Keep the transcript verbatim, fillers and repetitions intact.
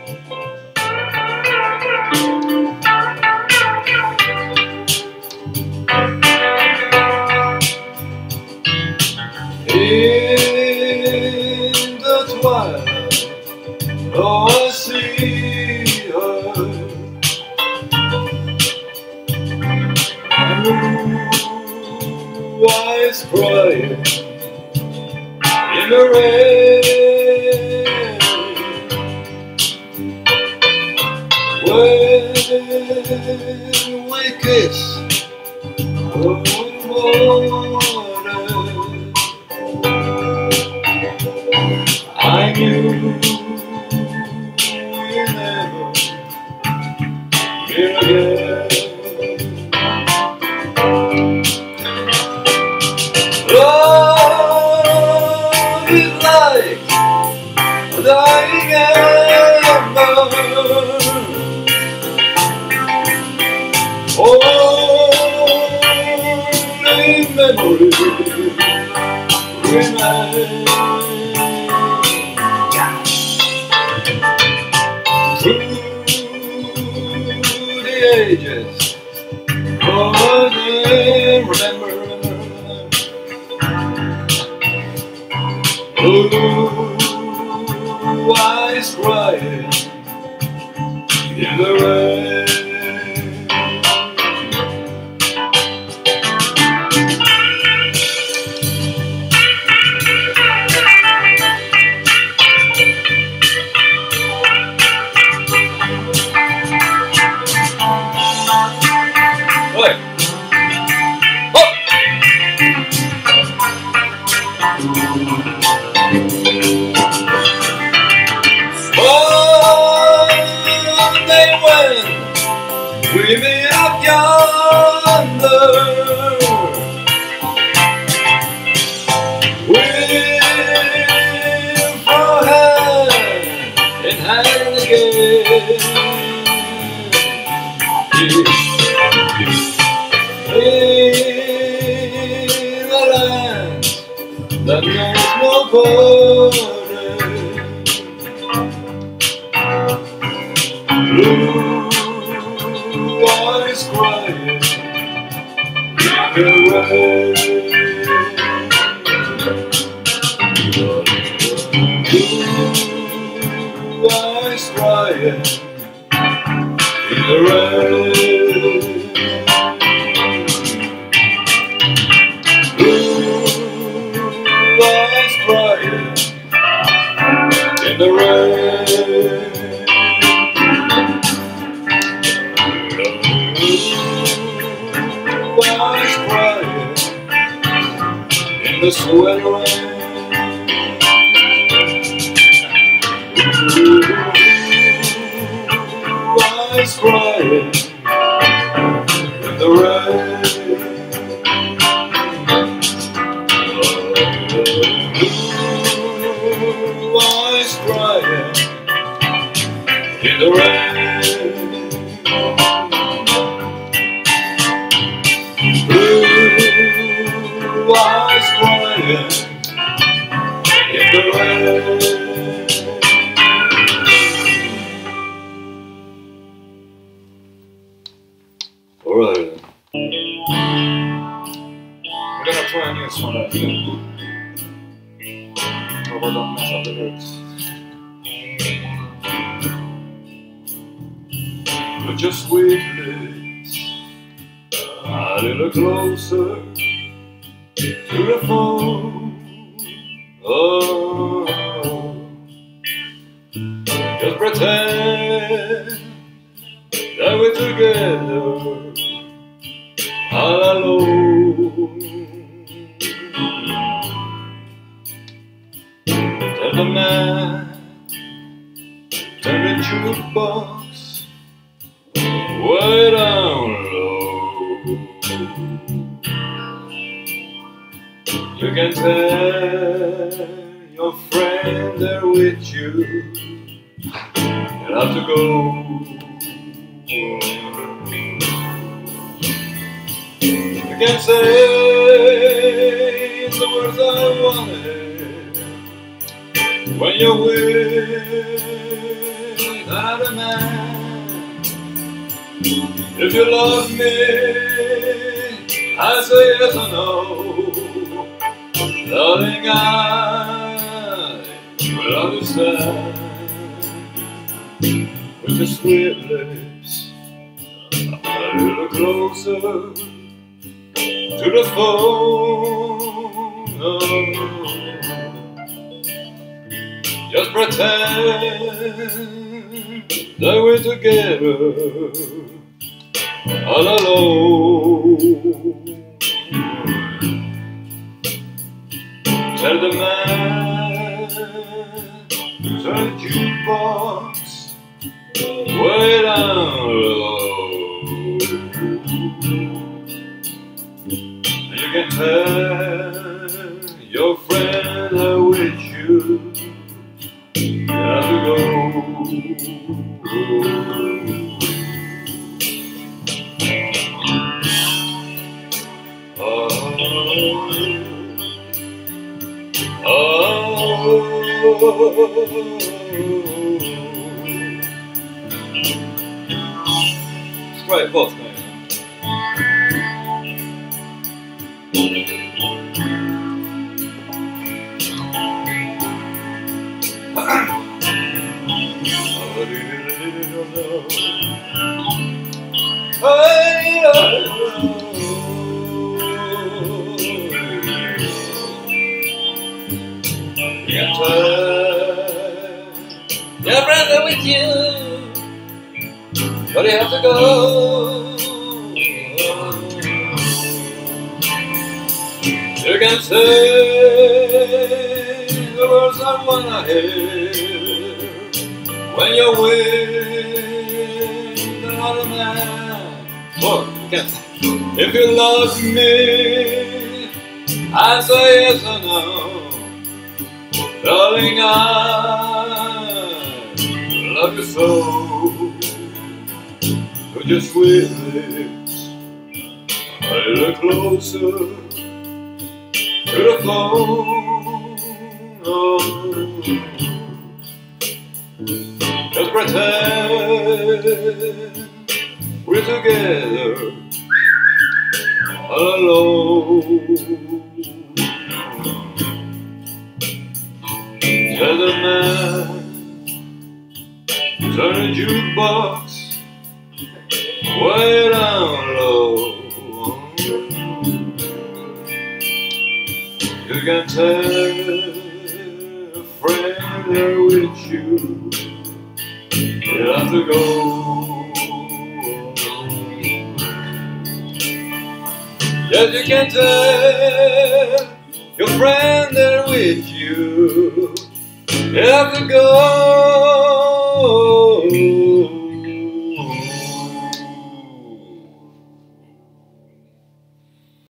In the twilight, oh, I see her, blue eyes crying in the rain. When we kiss, oh, I knew we'd never meet again. Love is like a dying ember, only memories remain. Through the ages, oh, remember, blue eyes crying in the rain. We meet up yonder, we'll fall hand in hand again. In a land that knows no border, blue eyes crying in the rain. Blue eyes crying in the rain. Blue eyes crying in the rain. Eyes crying in the sweat rain. Eyes crying in the rain. Eyes crying in the rain. Eyes crying in the rain. Alright, we're gonna try a new song, I think. How about that mess up the lyrics? Put your sweet lips a little closer to the phone. Oh, just pretend that we're together all alone. Tell the man, turn the jukebox way down low. You can tell your friend they're with you, you have to go. You can say the words I wanted when you're with another man. If you love me, I say yes or no. Darling, I will understand. With your sweet lips a little closer to the phone. Oh. Just pretend that we're together all alone. Tell the man who's on the jukebox way down low. You can tell your friend I'm with you. You have to go. Oh, it's great boss, mate. Your brother with you, but you have to go. You can say the words I wanna hear when you're with another man. Or you can say, if you love me, I say yes or no. Darling, I love you so. Put your sweet lips a little closer to the phone. Oh. Just pretend we're together all alone. Tell the man who's on the jukebox way down low. You can tell a friend they're with you. You have to go. Yes, you can tell your friend they're with you. You have to go.